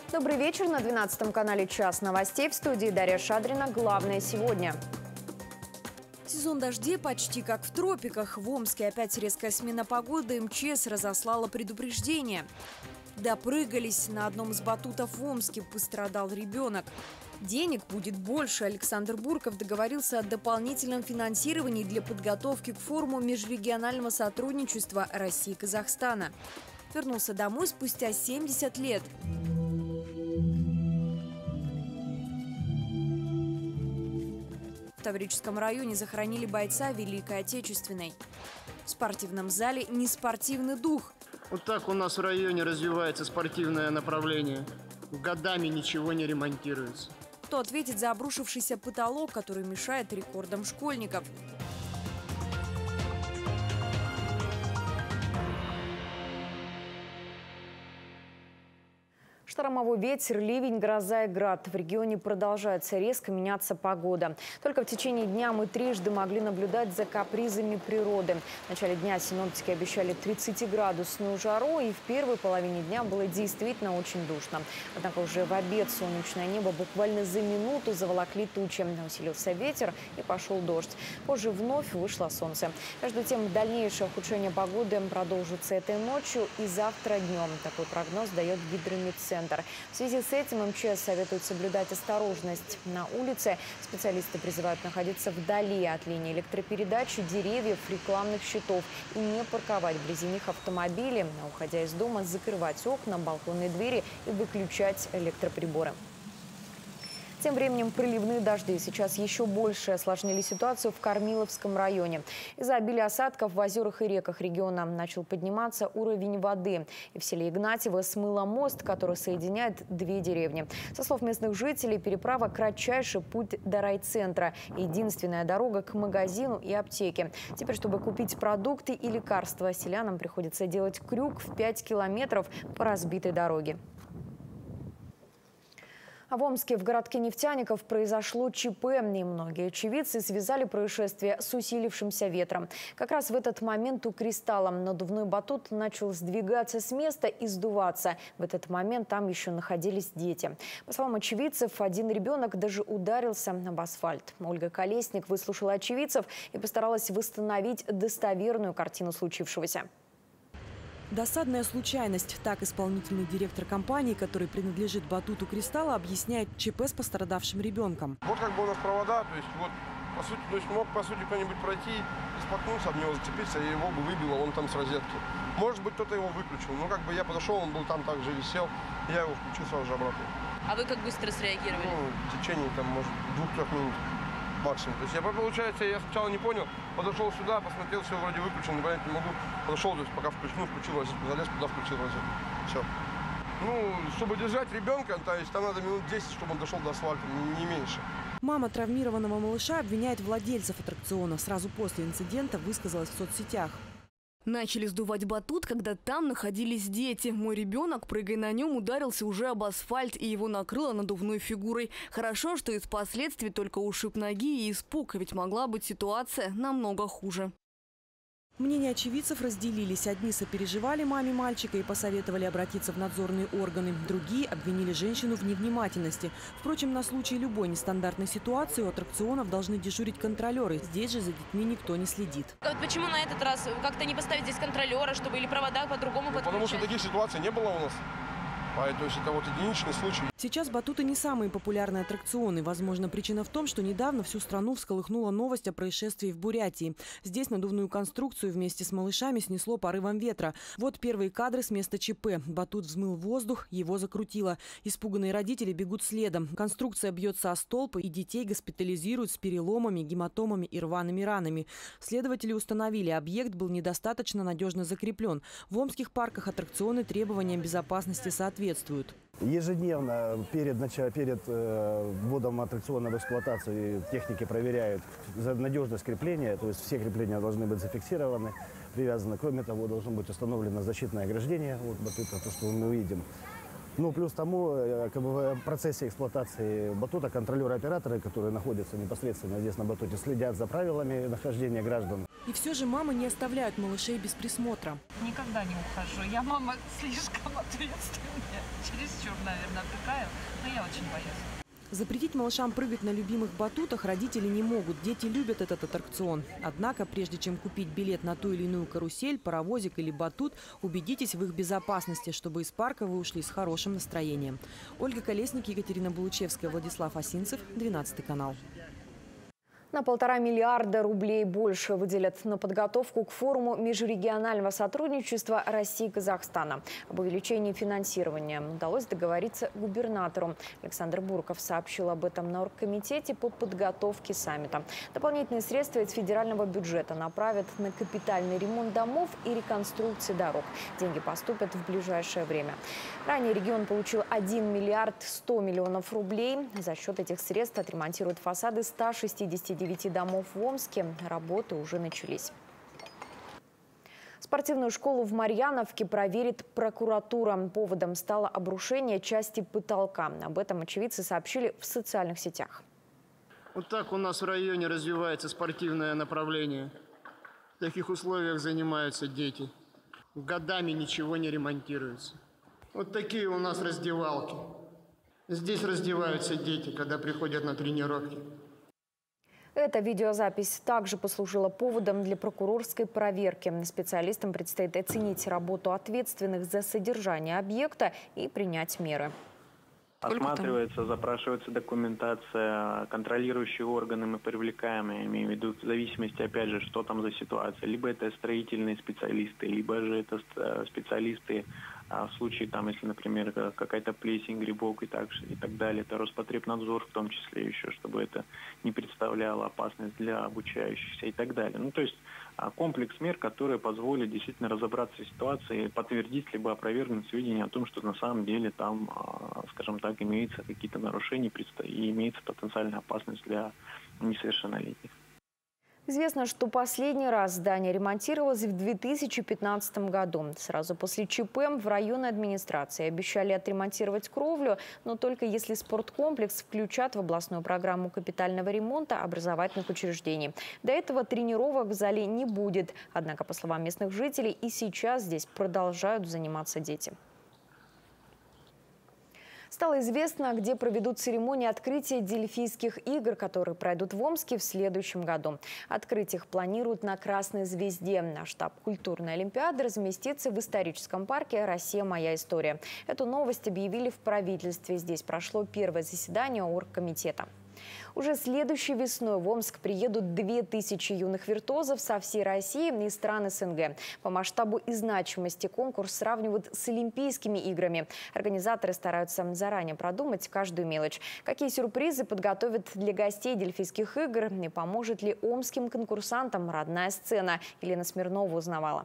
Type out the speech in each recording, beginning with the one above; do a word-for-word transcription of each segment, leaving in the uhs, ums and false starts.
Добрый вечер. На двенадцатом канале «Час новостей», в студии Дарья Шадрина. Главное сегодня. Сезон дождей почти как в тропиках. В Омске опять резкая смена погоды. эм че эс разослала предупреждение. Допрыгались. На одном из батутов в Омске пострадал ребенок. Денег будет больше. Александр Бурков договорился о дополнительном финансировании для подготовки к форуму межрегионального сотрудничества России и Казахстана. Вернулся домой спустя семьдесят лет. В Таврическом районе захоронили бойца Великой Отечественной. В спортивном зале неспортивный дух. Вот так у нас в районе развивается спортивное направление. Годами ничего не ремонтируется. Кто ответит за обрушившийся потолок, который мешает рекордам школьников? Штормовой ветер, ливень, гроза и град. В регионе продолжается резко меняться погода. Только в течение дня мы трижды могли наблюдать за капризами природы. В начале дня синоптики обещали тридцатиградусную жару, и в первой половине дня было действительно очень душно. Однако уже в обед солнечное небо буквально за минуту заволокли тучи. Усилился ветер и пошел дождь. Позже вновь вышло солнце. Между тем, дальнейшее ухудшение погоды продолжится этой ночью и завтра днем. Такой прогноз дает Гидрометцентр. В связи с этим эм че эс советует соблюдать осторожность на улице. Специалисты призывают находиться вдали от линии электропередачи, деревьев, рекламных щитов и не парковать вблизи них автомобили, а уходя из дома, закрывать окна, балконные двери и выключать электроприборы. Тем временем проливные дожди сейчас еще больше осложнили ситуацию в Кормиловском районе. Из-за обилия осадков в озерах и реках региона начал подниматься уровень воды. И в селе Игнатьево смыло мост, который соединяет две деревни. Со слов местных жителей, переправа – кратчайший путь до райцентра. Единственная дорога к магазину и аптеке. Теперь, чтобы купить продукты и лекарства, селянам приходится делать крюк в пять километров по разбитой дороге. А в Омске в городке Нефтяников произошло ЧП, и многие очевидцы связали происшествие с усилившимся ветром. Как раз в этот момент у «Кристалла» надувной батут начал сдвигаться с места и сдуваться. В этот момент там еще находились дети. По словам очевидцев, один ребенок даже ударился об асфальт. Ольга Колесник выслушала очевидцев и постаралась восстановить достоверную картину случившегося. Досадная случайность. Так исполнительный директор компании, который принадлежит батуту «Кристалла», объясняет ЧП с пострадавшим ребенком. Вот как бы у нас провода, то есть вот, по сути, то есть мог, по сути, кто-нибудь пройти и споткнуться об него, зацепиться, и его бы выбило, он там с розетки. Может быть, кто-то его выключил. Ну, как бы я подошел, он был там также висел, и я его включил сразу же обратно. А вы как быстро среагировали? Ну, в течение, там, может, двух-трех минут максимум. То есть я, получается, я сначала не понял, подошел сюда, посмотрел, все вроде выключил, не понять не могу. Подошел, то есть пока включил, включил розетку, залез туда, включил розетку. Все. Ну, чтобы держать ребенка, то есть там надо минут десять, чтобы он дошел до асфальта, не, не меньше. Мама травмированного малыша обвиняет владельцев аттракциона. Сразу после инцидента высказалась в соцсетях. Начали сдувать батут, когда там находились дети. Мой ребенок, прыгая на нем, ударился уже об асфальт, и его накрыло надувной фигурой. Хорошо, что из последствий только ушиб ноги и испуг, ведь могла быть ситуация намного хуже. Мнения очевидцев разделились. Одни сопереживали маме мальчика и посоветовали обратиться в надзорные органы. Другие обвинили женщину в невнимательности. Впрочем, на случай любой нестандартной ситуации у аттракционов должны дежурить контролеры. Здесь же за детьми никто не следит. Вот почему на этот раз как-то не поставить здесь контролера, чтобы или провода по-другому ну, подключать? Потому что таких ситуаций не было у нас. То есть это вот единичный случай. Сейчас батуты не самые популярные аттракционы. Возможно, причина в том, что недавно всю страну всколыхнула новость о происшествии в Бурятии. Здесь надувную конструкцию вместе с малышами снесло порывом ветра. Вот первые кадры с места ЧП. Батут взмыл воздух, его закрутило. Испуганные родители бегут следом. Конструкция бьется о столб, и детей госпитализируют с переломами, гематомами и рваными ранами. Следователи установили, объект был недостаточно надежно закреплен. В омских парках аттракционы требованиям безопасности соответствуют. Ежедневно перед, перед э, вводом аттракциона в эксплуатацию техники проверяют за надежность крепления, то есть все крепления должны быть зафиксированы, привязаны. Кроме того, должно быть установлено защитное ограждение, вот, вот это то, что мы видим. Ну, плюс тому, как бы, в процессе эксплуатации батута контролеры-операторы, которые находятся непосредственно здесь на батуте, следят за правилами нахождения граждан. И все же мамы не оставляют малышей без присмотра. Никогда не ухожу. Я мама слишком ответственная. Чересчур, наверное, опекаю, но я очень боюсь. Запретить малышам прыгать на любимых батутах родители не могут. Дети любят этот аттракцион. Однако, прежде чем купить билет на ту или иную карусель, паровозик или батут, убедитесь в их безопасности, чтобы из парка вы ушли с хорошим настроением. Ольга Колесник, Екатерина Булычевская, Владислав Осинцев, двенадцатый канал. На полтора миллиарда рублей больше выделят на подготовку к форуму межрегионального сотрудничества России и Казахстана. Об увеличении финансирования удалось договориться губернатору. Александр Бурков сообщил об этом на оргкомитете по подготовке саммита. Дополнительные средства из федерального бюджета направят на капитальный ремонт домов и реконструкции дорог. Деньги поступят в ближайшее время. Ранее регион получил один миллиард сто миллионов рублей. За счет этих средств отремонтируют фасады ста шестидесяти девяти домов в Омске. Работы уже начались. Спортивную школу в Марьяновке проверит прокуратура. Поводом стало обрушение части потолка. Об этом очевидцы сообщили в социальных сетях. Вот так у нас в районе развивается спортивное направление. В таких условиях занимаются дети. Годами ничего не ремонтируется. Вот такие у нас раздевалки. Здесь раздеваются дети, когда приходят на тренировки. Эта видеозапись также послужила поводом для прокурорской проверки. Специалистам предстоит оценить работу ответственных за содержание объекта и принять меры. Осматривается, запрашивается документация, контролирующие органы мы привлекаем, я имею в виду в зависимости, опять же, что там за ситуация. Либо это строительные специалисты, либо же это специалисты в случае, там, если, например, какая-то плесень, грибок и так, и так далее. Это Роспотребнадзор в том числе еще, чтобы это не представляло опасность для обучающихся и так далее. Ну, то есть комплекс мер, которые позволят действительно разобраться в ситуации, подтвердить либо опровергнуть сведения о том, что на самом деле там, скажем так, имеются какие-то нарушения и имеется потенциальная опасность для несовершеннолетних. Известно, что последний раз здание ремонтировалось в две тысячи пятнадцатом году. Сразу после ЧП в районной администрации обещали отремонтировать кровлю, но только если спорткомплекс включат в областную программу капитального ремонта образовательных учреждений. До этого тренировок в зале не будет. Однако, по словам местных жителей, и сейчас здесь продолжают заниматься дети. Стало известно, где проведут церемонию открытия Дельфийских игр, которые пройдут в Омске в следующем году. Открыть их планируют на Красной Звезде. Наш штаб культурной олимпиады разместится в историческом парке «Россия. Моя история». Эту новость объявили в правительстве. Здесь прошло первое заседание оргкомитета. Уже следующей весной в Омск приедут две тысячи юных виртуозов со всей России и стран СНГ. По масштабу и значимости конкурс сравнивают с Олимпийскими играми. Организаторы стараются заранее продумать каждую мелочь. Какие сюрпризы подготовят для гостей Дельфийских игр и поможет ли омским конкурсантам родная сцена? Елена Смирнова узнавала.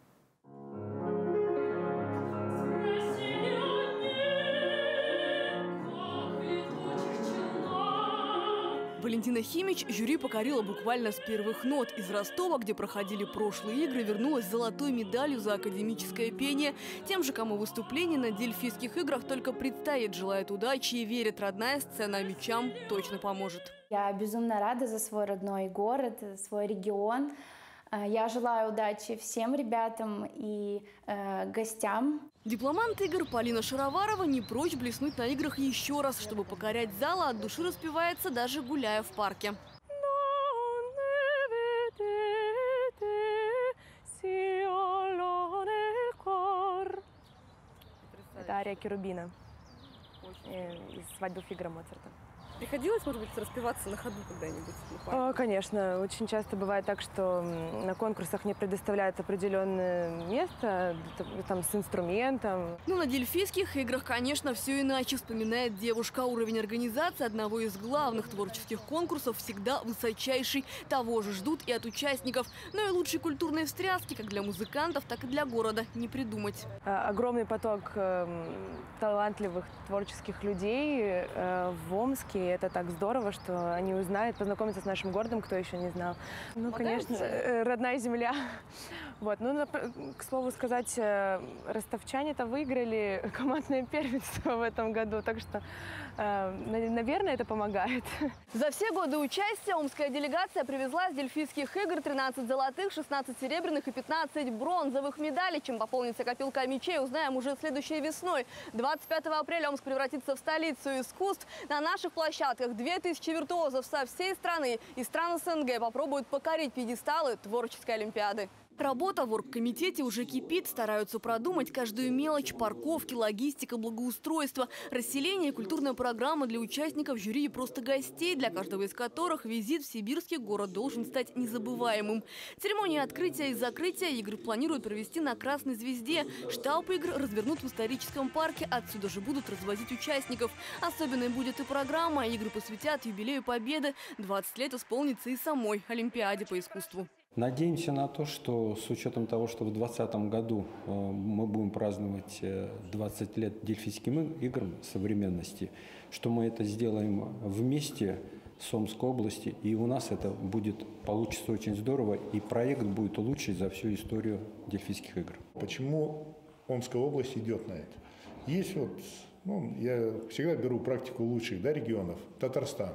Валентина Химич жюри покорила буквально с первых нот. Из Ростова, где проходили прошлые игры, вернулась с золотой медалью за академическое пение. Тем же, кому выступление на Дельфийских играх только предстоит, желает удачи и верит, родная сцена мячам точно поможет. Я безумно рада за свой родной город, свой регион. Я желаю удачи всем ребятам и э, гостям. Дипломант игр Полина Шароварова не прочь блеснуть на играх еще раз, чтобы покорять зал, а от души распевается, даже гуляя в парке. Это ария Керубина из «Свадьбы Фигаро» Моцарта. Приходилось, может быть, распеваться на ходу когда-нибудь? О, конечно. Очень часто бывает так, что на конкурсах не предоставляют определенное место там, с инструментом. Ну, на Дельфийских играх, конечно, все иначе, вспоминает девушка. Уровень организации одного из главных творческих конкурсов всегда высочайший. Того же ждут и от участников. Но и лучшей культурной встряски как для музыкантов, так и для города не придумать. Огромный поток талантливых творческих людей в Омске. это так здорово, что они узнают, познакомятся с нашим городом, кто еще не знал. Ну, конечно, родная земля. Вот. Ну, к слову сказать, ростовчане-то выиграли командное первенство в этом году, так что, наверное, это помогает. За все годы участия омская делегация привезла с Дельфийских игр тринадцать золотых, шестнадцать серебряных и пятнадцать бронзовых медалей. Чем пополнится копилка мячей, узнаем уже следующей весной. двадцать пятого апреля Омск превратится в столицу искусств. На наших площадках две тысячи виртуозов со всей страны и стран СНГ попробуют покорить пьедесталы творческой олимпиады. Работа в оргкомитете уже кипит. Стараются продумать каждую мелочь: парковки, логистика, благоустройство, расселение, культурная программа для участников жюри и просто гостей, для каждого из которых визит в сибирский город должен стать незабываемым. Церемонию открытия и закрытия игр планируют провести на Красной Звезде. Штаб игр развернут в историческом парке. Отсюда же будут развозить участников. Особенной будет и программа. Игры посвятят юбилею Победы. двадцать лет исполнится и самой Олимпиаде по искусству. Надеемся на то, что с учетом того, что в двадцатом году мы будем праздновать двадцать лет Дельфийским играм современности, что мы это сделаем вместе с Омской областью, и у нас это будет, получится очень здорово, и проект будет лучший за всю историю Дельфийских игр. Почему Омская область идет на это? Есть вот, ну, я всегда беру практику лучших, да, регионов, Татарстан.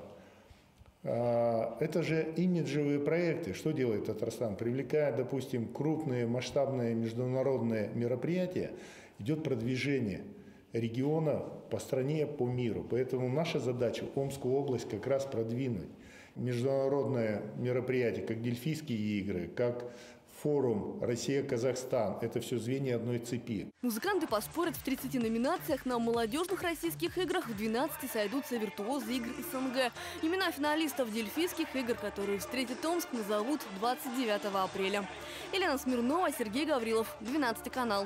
Это же имиджевые проекты. Что делает Татарстан? Привлекая, допустим, крупные масштабные международные мероприятия, идет продвижение региона по стране, по миру. Поэтому наша задача Омскую область как раз продвинуть. Международное мероприятие, как Дельфийские игры, как форум «Россия-Казахстан» – это все звенья одной цепи. Музыканты поспорят в тридцати номинациях. На молодежных российских играх в двенадцати сойдутся виртуозы игр СНГ. Имена финалистов Дельфийских игр, которые встретят Омск, назовут двадцать девятого апреля. Елена Смирнова, Сергей Гаврилов, двенадцатый канал.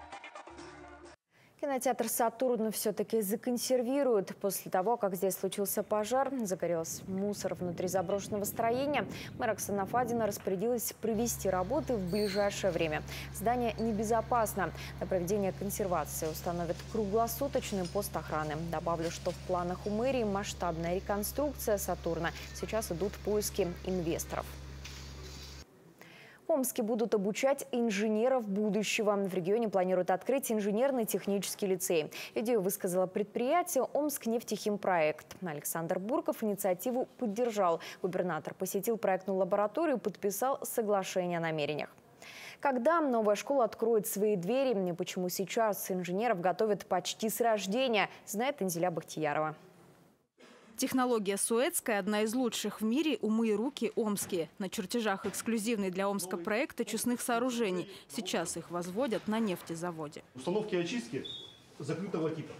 Кинотеатр «Сатурн» все-таки законсервируют. После того, как здесь случился пожар, загорелся мусор внутри заброшенного строения, мэр Оксана Фадина распорядилась провести работы в ближайшее время. Здание небезопасно. На проведение консервации установят круглосуточный пост охраны. Добавлю, что в планах у мэрии масштабная реконструкция «Сатурна». Сейчас идут поиски инвесторов. В Омске будут обучать инженеров будущего. В регионе планируют открыть инженерно-технический лицей. Идею высказало предприятие «Омскнефтехимпроект». Александр Бурков инициативу поддержал. Губернатор посетил проектную лабораторию и подписал соглашение о намерениях. Когда новая школа откроет свои двери и почему сейчас инженеров готовят почти с рождения, знает Анзеля Бахтиярова. Технология Суэцкая – одна из лучших в мире, умы и руки омские. На чертежах эксклюзивный для Омска проект очистных сооружений. Сейчас их возводят на нефтезаводе. Установки очистки закрытого типа,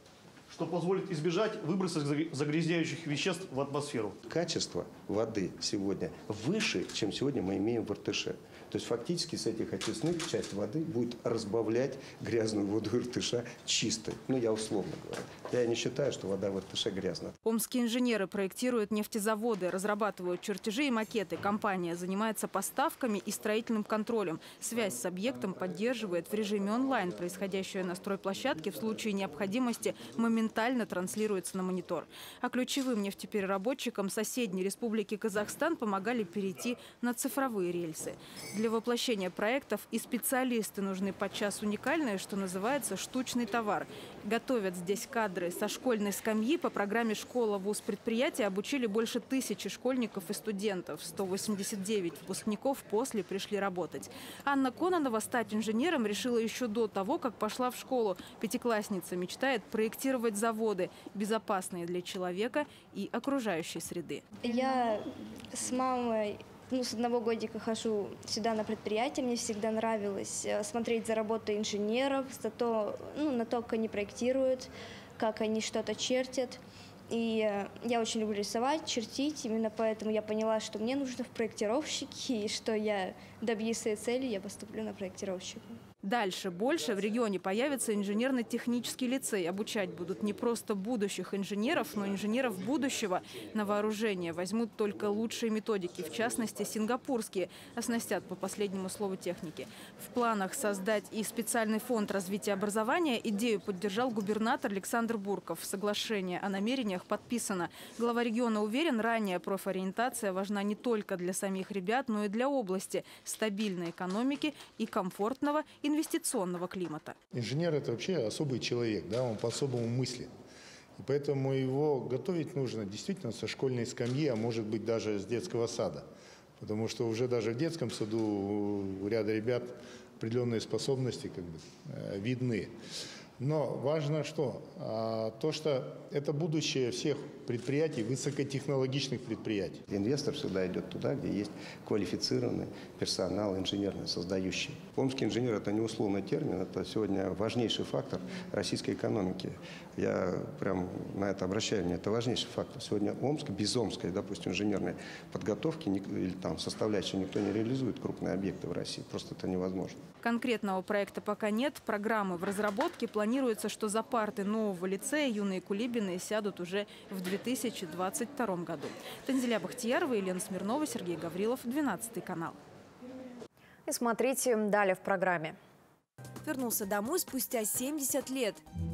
что позволит избежать выброса загрязняющих веществ в атмосферу. Качество воды сегодня выше, чем сегодня мы имеем в Иртыше. То есть фактически с этих очистных часть воды будет разбавлять грязную воду Иртыша чистой. Ну, я условно говорю. Я не считаю, что вода в Иртыше грязная. Омские инженеры проектируют нефтезаводы, разрабатывают чертежи и макеты. Компания занимается поставками и строительным контролем. Связь с объектом поддерживает в режиме онлайн. Происходящее на стройплощадке в случае необходимости моментально транслируется на монитор. А ключевым нефтепереработчикам соседней республики Казахстан помогали перейти на цифровые рельсы. Для воплощения проектов и специалисты нужны подчас уникальные, что называется, штучный товар. Готовят здесь кадры со школьной скамьи. По программе «Школа, вуз, предприятие» обучили больше тысячи школьников и студентов. сто восемьдесят девять выпускников после пришли работать. Анна Кононова стать инженером решила еще до того, как пошла в школу. Пятиклассница мечтает проектировать заводы, безопасные для человека и окружающей среды. Я с мамой... Ну, с одного годика хожу сюда на предприятие. Мне всегда нравилось смотреть за работой инженеров, за то, ну, на то, как они проектируют, как они что-то чертят. И я очень люблю рисовать, чертить. Именно поэтому я поняла, что мне нужно в проектировщики, и что я добьюсь своей цели, я поступлю на проектировщика. Дальше больше в регионе появится инженерно-технический лицей. Обучать будут не просто будущих инженеров, но инженеров будущего. На вооружение возьмут только лучшие методики, в частности сингапурские, оснастят по последнему слову техники. В планах создать и специальный фонд развития образования. Идею поддержал губернатор Александр Бурков. Соглашение о намерениях подписано. Глава региона уверен, ранняя профориентация важна не только для самих ребят, но и для области, стабильной экономики и комфортного инвестиционного климата. Инженер – это вообще особый человек, да, он по-особому мыслит. И поэтому его готовить нужно действительно со школьной скамьи, а может быть даже с детского сада. Потому что уже даже в детском саду у ряда ребят определенные способности как бы видны. Но важно что? А, то, что это будущее всех предприятий, высокотехнологичных предприятий. Инвестор всегда идет туда, где есть квалифицированный персонал инженерный, создающий. Омский инженер – это не условный термин, это сегодня важнейший фактор российской экономики. Я прям на это обращаю внимание, это важнейший фактор. Сегодня Омск, без омской, допустим, инженерной подготовки или там составляющей никто не реализует крупные объекты в России. Просто это невозможно. Конкретного проекта пока нет, программы в разработке. Планируется, что за парты нового лицея юные кулибины сядут уже в две тысячи двадцать втором году. Танзиля Бахтиярова, Елена Смирнова, Сергей Гаврилов, двенадцатый канал. И смотрите далее в программе. Вернулся домой спустя семьдесят лет.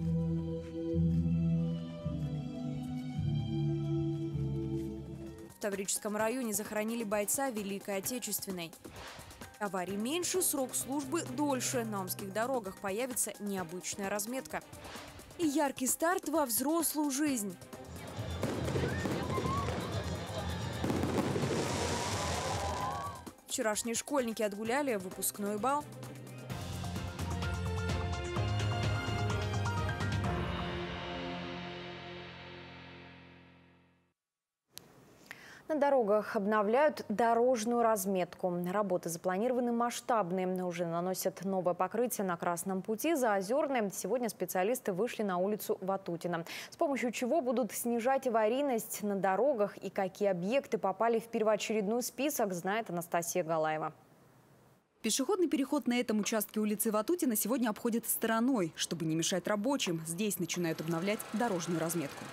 В Таврическом районе захоронили бойца Великой Отечественной. Аварий меньше, срок службы дольше. На омских дорогах появится необычная разметка. И яркий старт во взрослую жизнь. Вчерашние школьники отгуляли выпускной бал. На дорогах обновляют дорожную разметку. Работы запланированы масштабные. Уже наносят новое покрытие на Красном пути. За Озерной сегодня специалисты вышли на улицу Ватутина. С помощью чего будут снижать аварийность на дорогах и какие объекты попали в первоочередной список, знает Анастасия Галаева. Пешеходный переход на этом участке улицы Ватутина сегодня обходят стороной. Чтобы не мешать рабочим, здесь начинают обновлять дорожную разметку.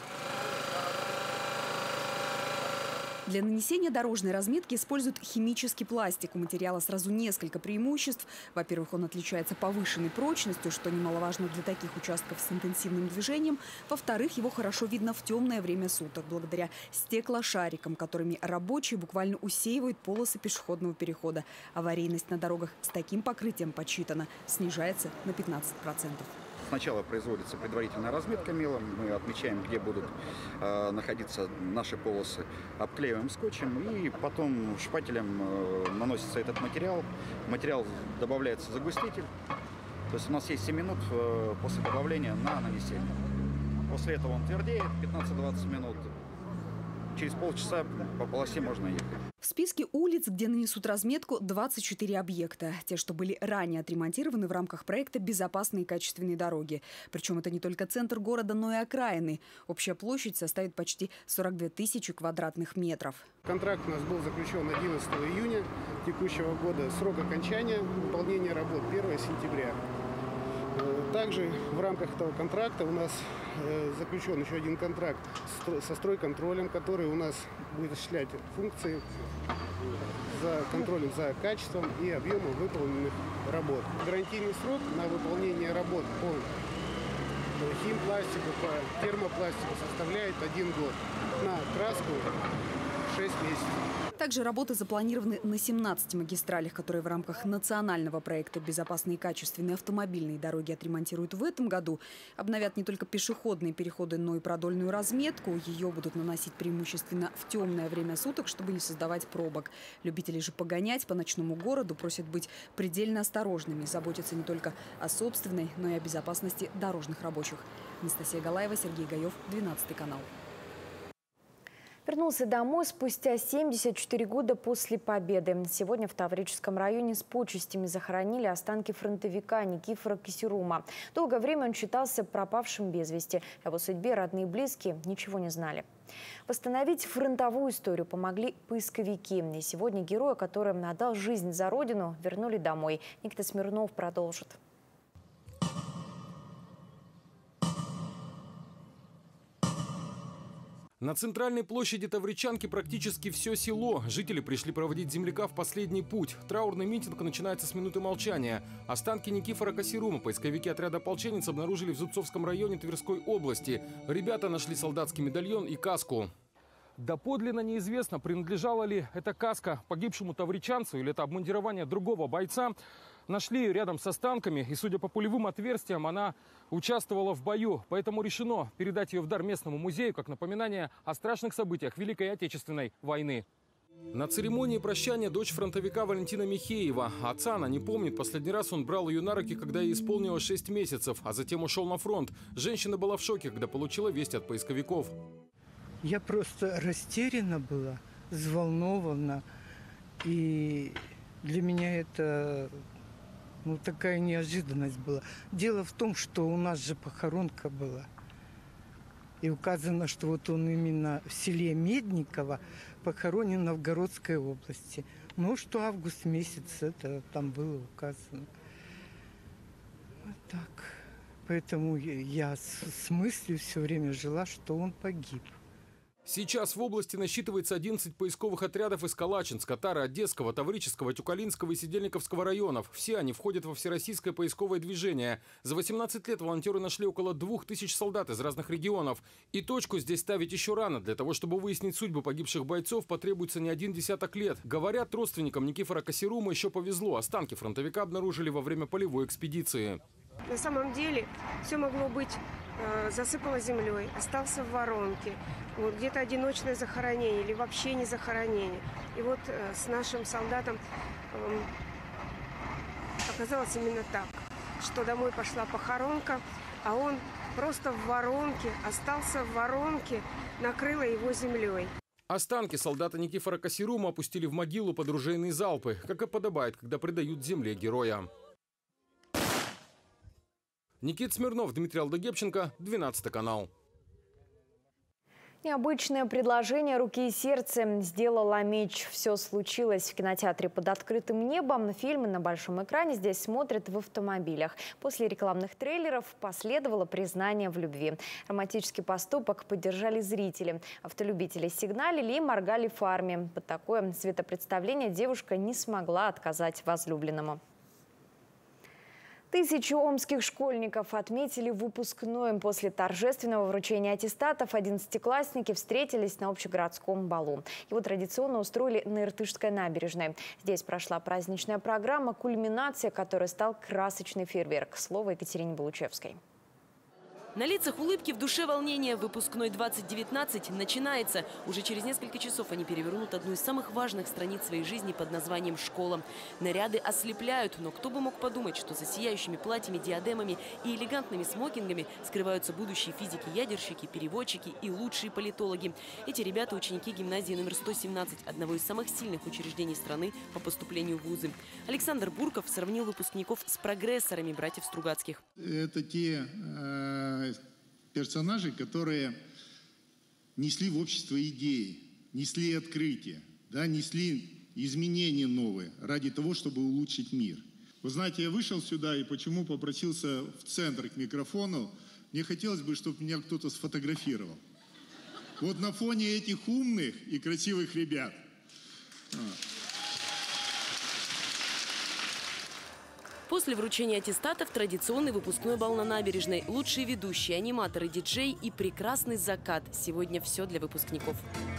Для нанесения дорожной разметки используют химический пластик. У материала сразу несколько преимуществ. Во-первых, он отличается повышенной прочностью, что немаловажно для таких участков с интенсивным движением. Во-вторых, его хорошо видно в темное время суток, благодаря стеклошарикам, которыми рабочие буквально усеивают полосы пешеходного перехода. Аварийность на дорогах с таким покрытием подсчитана снижается на пятнадцать процентов. Сначала производится предварительная разметка мелом, мы отмечаем, где будут э, находиться наши полосы, обклеиваем скотчем и потом шпателем э, наносится этот материал. Материал добавляется загуститель, то есть у нас есть семь минут э, после добавления на нанесение. После этого он твердеет, пятнадцать-двадцать минут. Через полчаса по полосе можно ехать. В списке улиц, где нанесут разметку, двадцать четыре объекта. Те, что были ранее отремонтированы в рамках проекта «Безопасные и качественные дороги». Причем это не только центр города, но и окраины. Общая площадь составит почти сорок две тысячи квадратных метров. Контракт у нас был заключен одиннадцатого июня текущего года. Срок окончания выполнения работ первое сентября. Также в рамках этого контракта у нас заключен еще один контракт со стройконтролем, который у нас будет осуществлять функции за контролем за качеством и объемом выполненных работ. Гарантийный срок на выполнение работ по химпластику, по термопластику составляет один год. На краску шесть месяцев. Также работы запланированы на семнадцати магистралях, которые в рамках национального проекта «Безопасные и качественные автомобильные дороги» отремонтируют в этом году. Обновят не только пешеходные переходы, но и продольную разметку. Ее будут наносить преимущественно в темное время суток, чтобы не создавать пробок. Любители же погонять по ночному городу просят быть предельно осторожными, заботиться не только о собственной, но и о безопасности дорожных рабочих. Анастасия Галаева, Сергей Гаев, двенадцатый канал. Вернулся домой спустя семьдесят четыре года после победы. Сегодня в Таврическом районе с почестями захоронили останки фронтовика Никифора Кисерума. Долгое время он считался пропавшим без вести. О его судьбе родные и близкие ничего не знали. Восстановить фронтовую историю помогли поисковики. И сегодня героя, который отдал жизнь за родину, вернули домой. Никита Смирнов продолжит. На центральной площади Тавричанки практически все село. Жители пришли проводить земляка в последний путь. Траурный митинг начинается с минуты молчания. Останки Никифора Косирума поисковики отряда «Ополченец» обнаружили в Зубцовском районе Тверской области. Ребята нашли солдатский медальон и каску. Доподлинно неизвестно, принадлежала ли эта каска погибшему тавричанцу или это обмундирование другого бойца. Нашли рядом с останками, и, судя по пулевым отверстиям, она участвовала в бою. Поэтому решено передать ее в дар местному музею как напоминание о страшных событиях Великой Отечественной войны. На церемонии прощания дочь фронтовика Валентина Михеева. Отца она не помнит. Последний раз он брал ее на руки, когда ей исполнилось шесть месяцев, а затем ушел на фронт. Женщина была в шоке, когда получила весть от поисковиков. Я просто растеряна была, взволнована. И для меня это... Ну, такая неожиданность была. Дело в том, что у нас же похоронка была. И указано, что вот он именно в селе Медниково похоронен в Новгородской области. Ну, что август месяц, это там было указано. Вот так. Поэтому я с мыслью все время жила, что он погиб. Сейчас в области насчитывается одиннадцать поисковых отрядов из Калачинска, Тары, Одесского, Таврического, Тюкалинского и Сидельниковского районов. Все они входят во всероссийское поисковое движение. За восемнадцать лет волонтеры нашли около двух тысяч солдат из разных регионов. И точку здесь ставить еще рано. Для того, чтобы выяснить судьбу погибших бойцов, потребуется не один десяток лет. Говорят, родственникам Никифора Косирума еще повезло. Останки фронтовика обнаружили во время полевой экспедиции. На самом деле все могло быть э, засыпало землей, остался в воронке. Вот, где-то одиночное захоронение или вообще не захоронение. И вот э, с нашим солдатом э, оказалось именно так, что домой пошла похоронка, а он просто в воронке, остался в воронке, накрыло его землей. Останки солдата Никифора Косирума опустили в могилу под ружейные залпы, как и подобает, когда предают земле героя. Никита Смирнов, Дмитрий Алдагепченко, двенадцатый канал. Необычное предложение руки и сердца сделала меч. Все случилось в кинотеатре под открытым небом. Фильмы на большом экране здесь смотрят в автомобилях. После рекламных трейлеров последовало признание в любви. Романтический поступок поддержали зрители. Автолюбители сигналили и моргали фарами. Под такое светопредставление девушка не смогла отказать возлюбленному. Тысячи омских школьников отметили выпускной. После торжественного вручения аттестатов одиннадцатиклассники встретились на общегородском балу. Его традиционно устроили на Иртышской набережной. Здесь прошла праздничная программа, кульминация которой стал красочный фейерверк. Слово Екатерине Булучевской. На лицах улыбки, в душе волнения. Выпускной двадцать девятнадцать начинается. Уже через несколько часов они перевернут одну из самых важных страниц своей жизни под названием «Школа». Наряды ослепляют, но кто бы мог подумать, что за сияющими платьями, диадемами и элегантными смокингами скрываются будущие физики, ядерщики, переводчики и лучшие политологи. Эти ребята – ученики гимназии номер сто семнадцать, одного из самых сильных учреждений страны по поступлению в вузы. Александр Бурков сравнил выпускников с прогрессорами братьев Стругацких. Это те э, персонажи, которые несли в общество идеи, несли открытия, да, несли изменения новые ради того, чтобы улучшить мир. Вы знаете, я вышел сюда и почему попросился в центр к микрофону. Мне хотелось бы, чтобы меня кто-то сфотографировал. Вот на фоне этих умных и красивых ребят. После вручения аттестатов традиционный выпускной бал на набережной. Лучшие ведущие, аниматоры, диджей и прекрасный закат. Сегодня все для выпускников.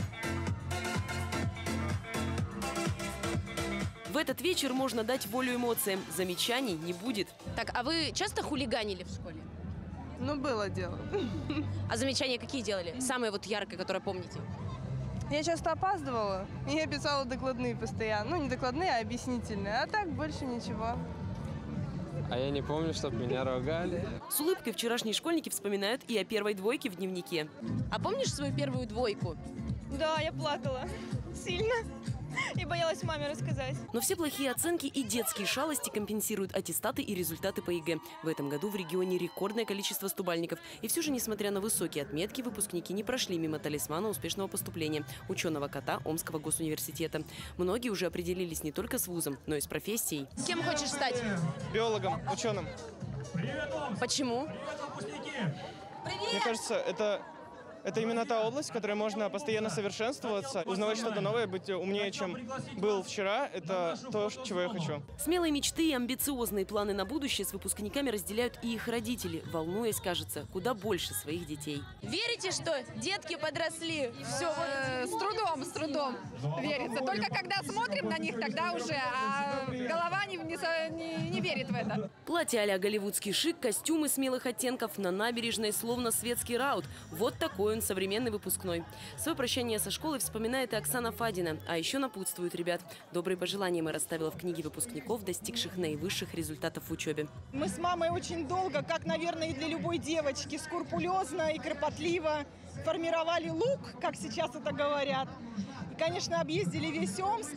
В этот вечер можно дать волю эмоциям. Замечаний не будет. Так, а вы часто хулиганили в школе? Ну, было дело. А замечания какие делали? Самые вот яркие, которые помните? Я часто опаздывала, и я писала докладные постоянно. Ну, не докладные, а объяснительные. А так больше ничего. А я не помню, чтобы меня ругали. С улыбкой вчерашние школьники вспоминают и о первой двойке в дневнике. А помнишь свою первую двойку? Да, я плакала сильно и боялась маме рассказать. Но все плохие оценки и детские шалости компенсируют аттестаты и результаты по ЕГЭ. В этом году в регионе рекордное количество стубальников. И все же, несмотря на высокие отметки, выпускники не прошли мимо талисмана успешного поступления – ученого кота Омского госуниверситета. Многие уже определились не только с вузом, но и с профессией. Кем хочешь стать? Биологом, ученым. Почему? Мне кажется, это это именно та область, в которой можно постоянно совершенствоваться, узнавать что-то новое, быть умнее, чем был вчера. Это то, чего я хочу. Смелые мечты и амбициозные планы на будущее с выпускниками разделяют и их родители, волнуясь, кажется, куда больше своих детей. Верите, что детки подросли? Все, вот, с трудом, с трудом верится. Только когда смотрим на них, тогда уже, а голова не, не, не верит в это. Платье а-ля голливудский шик, костюмы смелых оттенков, на набережной словно светский раут. Вот такой он, современный выпускной. Свое прощание со школой вспоминает и Оксана Фадина. А еще напутствует ребят. Добрые пожелания мы расставила в книге выпускников, достигших наивысших результатов в учебе. Мы с мамой очень долго, как, наверное, и для любой девочки, скрупулезно и кропотливо формировали лук, как сейчас это говорят. И, конечно, объездили весь Омск.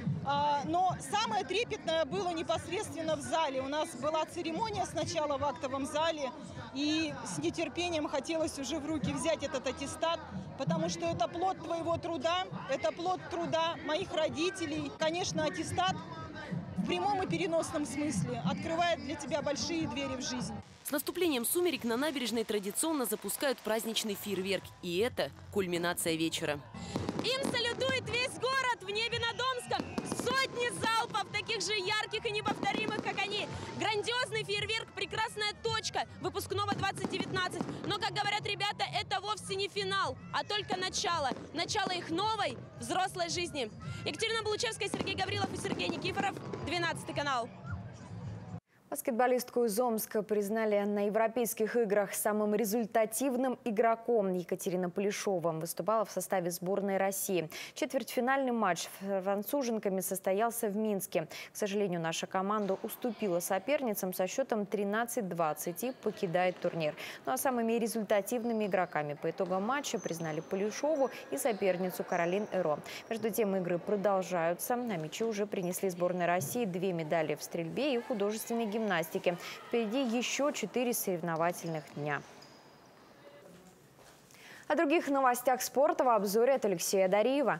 Но самое трепетное было непосредственно в зале. У нас была церемония сначала в актовом зале, и с нетерпением хотелось уже в руки взять этот аттестат, потому что это плод твоего труда, это плод труда моих родителей. Конечно, аттестат в прямом и переносном смысле открывает для тебя большие двери в жизнь. С наступлением сумерек на набережной традиционно запускают праздничный фейерверк. И это кульминация вечера. Им салютует весь город в небе над Омском. Сотни залпов, таких же ярких и неповторимых, как они. Грандиозный фейерверк, прекрасная точка выпускного двадцать девятнадцать. Но, как говорят ребята, это вовсе не финал, а только начало. Начало их новой, взрослой жизни. Екатерина Булучевская, Сергей Гаврилов и Сергей Никифоров. двенадцатый канал. Баскетболистку из Омска признали на Европейских играх самым результативным игроком. Екатерина Полишова выступала в составе сборной России. Четвертьфинальный матч с француженками состоялся в Минске. К сожалению, наша команда уступила соперницам со счетом тринадцать двадцать и покидает турнир. Ну а самыми результативными игроками по итогам матча признали Полишову и соперницу Каролин Эро. Между тем, игры продолжаются. На мячи уже принесли сборной России две медали в стрельбе и художественной гимнастике. Гимнастики. Впереди еще четыре соревновательных дня. О других новостях спорта в обзоре от Алексея Дариева.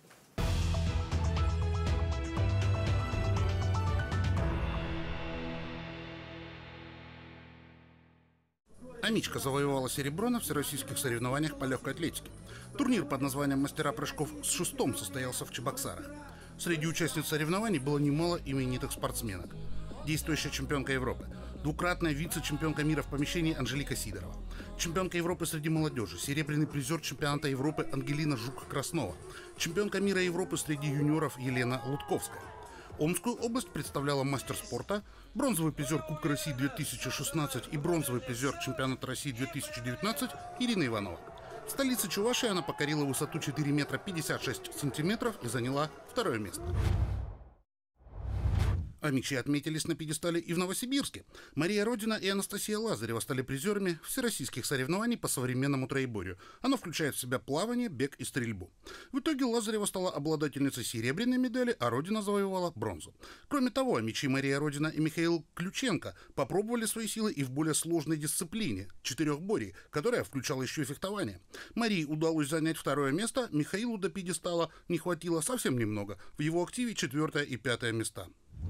Амичка завоевала серебро на всероссийских соревнованиях по легкой атлетике. Турнир под названием «Мастера прыжков» с шестом состоялся в Чебоксарах. Среди участниц соревнований было немало именитых спортсменок. Действующая чемпионка Европы, двукратная вице-чемпионка мира в помещении Анжелика Сидорова, чемпионка Европы среди молодежи, серебряный призер чемпионата Европы Ангелина Жук-Краснова, чемпионка мира Европы среди юниоров Елена Лутковская. Омскую область представляла мастер спорта, бронзовый призер Кубка России две тысячи шестнадцать и бронзовый призер чемпионата России две тысячи девятнадцать Ирина Иванова. В столице Чувашии она покорила высоту четыре метра пятьдесят шесть сантиметров и заняла второе место. Амичи отметились на пьедестале и в Новосибирске. Мария Родина и Анастасия Лазарева стали призерами всероссийских соревнований по современному троеборью. Оно включает в себя плавание, бег и стрельбу. В итоге Лазарева стала обладательницей серебряной медали, а Родина завоевала бронзу. Кроме того, амичи Мария Родина и Михаил Ключенко попробовали свои силы и в более сложной дисциплине – четырехборье, которая включала еще и фехтование. Марии удалось занять второе место, Михаилу до пьедестала не хватило совсем немного. В его активе четвертое и пятое места.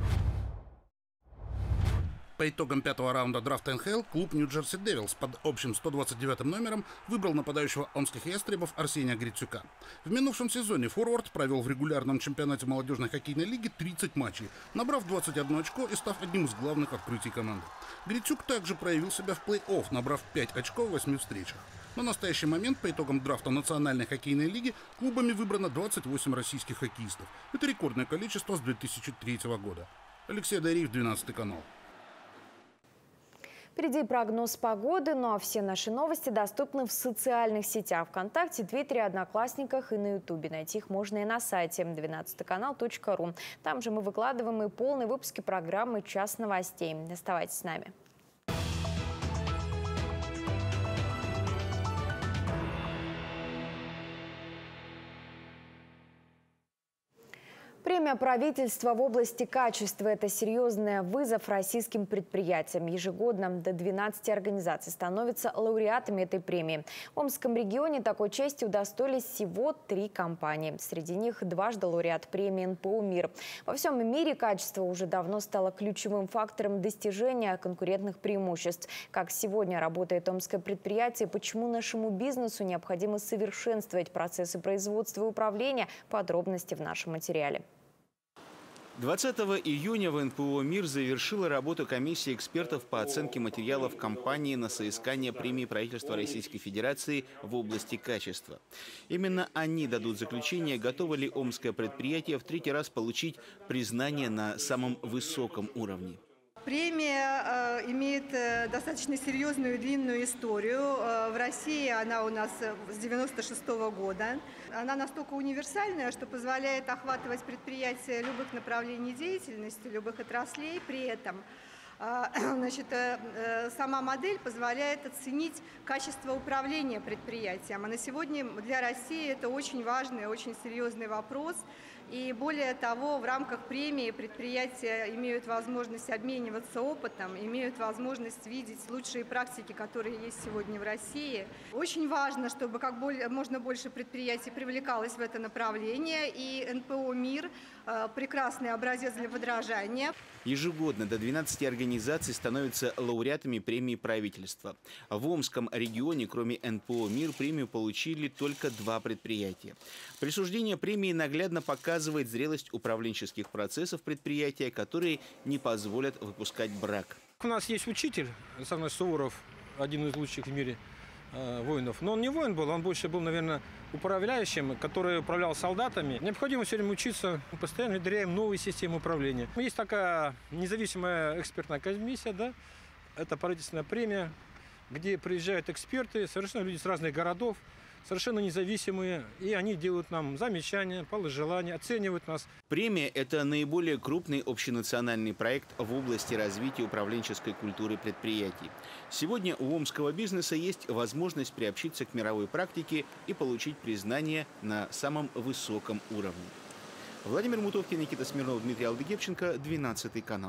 По итогам пятого раунда драфта эн ха эл клуб Нью-Джерси Девилс под общим сто двадцать девятым номером выбрал нападающего омских ястребов Арсения Грицюка. В минувшем сезоне форвард провел в регулярном чемпионате молодежной хоккейной лиги тридцать матчей, набрав двадцать одно очко и став одним из главных открытий команды. Грицюк также проявил себя в плей-офф, набрав пять очков в восьми встречах. На настоящий момент по итогам драфта Национальной хоккейной лиги клубами выбрано двадцать восемь российских хоккеистов. Это рекордное количество с две тысячи третьего года. Алексей Дариев, двенадцатый канал. Впереди прогноз погоды, ну а все наши новости доступны в социальных сетях ВКонтакте, Твиттере, Одноклассниках и на Ютубе. Найти их можно и на сайте двенадцатый канал точка ру. Там же мы выкладываем и полные выпуски программы «Час новостей». Оставайтесь с нами. Премия правительства в области качества – это серьезный вызов российским предприятиям. Ежегодно до двенадцати организаций становятся лауреатами этой премии. В Омском регионе такой чести удостоились всего три компании. Среди них дважды лауреат премии эн пэ о «Мир». Во всем мире качество уже давно стало ключевым фактором достижения конкурентных преимуществ. Как сегодня работает омское предприятие, почему нашему бизнесу необходимо совершенствовать процессы производства и управления – подробности в нашем материале. двадцатого июня в эн пэ о «Мир» завершила работу комиссии экспертов по оценке материалов компании на соискание премии правительства Российской Федерации в области качества. Именно они дадут заключение, готово ли омское предприятие в третий раз получить признание на самом высоком уровне. Премия э, имеет э, достаточно серьезную и длинную историю. Э, в России она у нас с девяносто шестого года. Она настолько универсальная, что позволяет охватывать предприятия любых направлений деятельности, любых отраслей. При этом э, значит, э, сама модель позволяет оценить качество управления предприятием. А на сегодня для России это очень важный, очень серьезный вопрос. И более того, в рамках премии предприятия имеют возможность обмениваться опытом, имеют возможность видеть лучшие практики, которые есть сегодня в России. Очень важно, чтобы как можно больше предприятий привлекалось в это направление, и эн пэ о «Мир» – прекрасный образец для подражания. Ежегодно до двенадцати организаций становятся лауреатами премии правительства. В Омском регионе, кроме эн пэ о «Мир», премию получили только два предприятия. Присуждение премии наглядно показывает зрелость управленческих процессов предприятия, которые не позволят выпускать брак. У нас есть учитель, Александр Суворов, один из лучших в мире э, воинов. Но он не воин был, он больше был, наверное, управляющим, который управлял солдатами. Необходимо все время учиться, мы постоянно внедряем новые системы управления. Есть такая независимая экспертная комиссия, да, это правительственная премия, где приезжают эксперты, совершенно люди с разных городов, совершенно независимые, и они делают нам замечания, пожелания, оценивают нас. Премия – это наиболее крупный общенациональный проект в области развития управленческой культуры предприятий. Сегодня у омского бизнеса есть возможность приобщиться к мировой практике и получить признание на самом высоком уровне. Владимир Мутовкин, Никита Смирнов, Дмитрий Алдыгевченко, двенадцатый канал.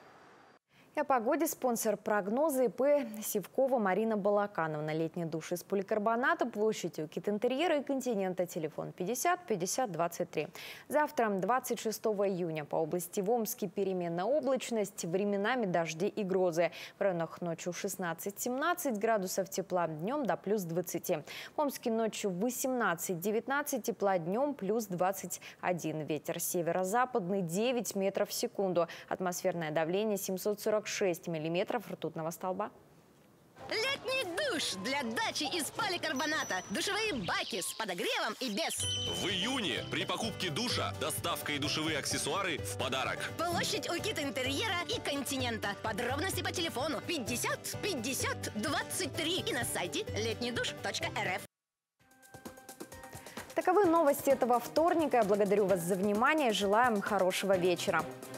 И о погоде спонсор прогноза и пэ Сивкова Марина Балакановна. Летний душ из поликарбоната, площадь у Кит-Интерьера и Континента. Телефон пятьдесят пятьдесят двадцать три. Завтра, двадцать шестого июня, по области в Омске переменная облачность, временами дожди и грозы. В районах ночью шестнадцать-семнадцать градусов тепла, днем до плюс двадцати. В Омске ночью восемнадцать-девятнадцать тепла, днем плюс двадцать один. Ветер северо-западный девять метров в секунду. Атмосферное давление семьсот сорок шесть миллиметров ртутного столба. Летний душ для дачи из поликарбоната. Душевые баки с подогревом и без. В июне при покупке душа доставка и душевые аксессуары в подарок. Площадь у Кит-Интерьера и Континента. Подробности по телефону пятьдесят пятьдесят двадцать три и на сайте летний душ точка эр эф. Таковы новости этого вторника. Я благодарю вас за внимание. Желаем хорошего вечера.